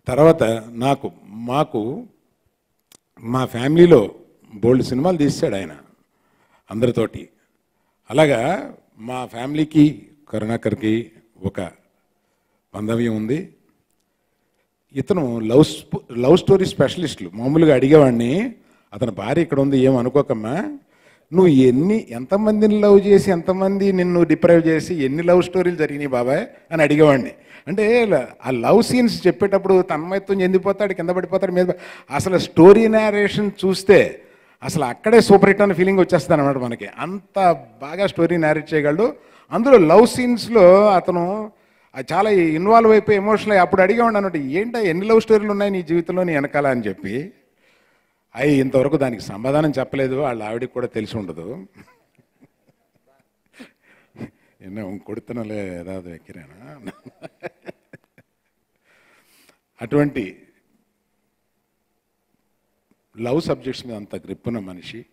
తర్వాత మాకు మా ఫ్యామిలీలో బోల్డ్ సినిమాలు తీశాడు ఆయన అందరితోటి. అలాగా మా ఫ్యామిలీకి కరుణాకర్కి ఒక బాంధవ్యం ఉంది. ఇతను లవ్ స్టోరీ స్పెషలిస్టులు మామూలుగా అడిగేవాడిని, అతని భార్య ఇక్కడ ఉంది ఏమనుకోకమ్మా, నువ్వు ఎంతమందిని లవ్ చేసి ఎంతమంది నిన్ను డిప్రైవ్ చేసి ఎన్ని లవ్ స్టోరీలు జరిగినాయి బాబాయ్ అని అడిగేవాడిని. అంటే ఆ లవ్ సీన్స్ చెప్పేటప్పుడు తన్మయత్వం చెందిపోతాడు, కింద పడిపోతాడు మీద. అసలు స్టోరీ నేరేషన్ చూస్తే అసలు అక్కడే సూపర్ హిట్ అనే ఫీలింగ్ వచ్చేస్తుంది అనమాట మనకి. అంత బాగా స్టోరీ నేరేట్ చేయగలడు. అందులో లవ్ సీన్స్లో అతను చాలా ఇన్వాల్వ్ అయిపోయి ఎమోషనల్ అప్పుడు అడిగేవాడు అన్నట్టు, ఏంటో ఎన్ని లవ్ స్టోరీలు ఉన్నాయి నీ జీవితంలో నీ వెనకాల అని చెప్పి. అవి ఇంతవరకు దానికి సమాధానం చెప్పలేదు, వాళ్ళ ఆవిడకి కూడా తెలిసి ఉండదు. என்ன கொடுத்தனால ஏதாவது வைக்கிறேன்னா అటువంటి లవ్ సబ్జెక్ట్స్ మీద అంత గ్రిప్ ఉన్న మనిషి.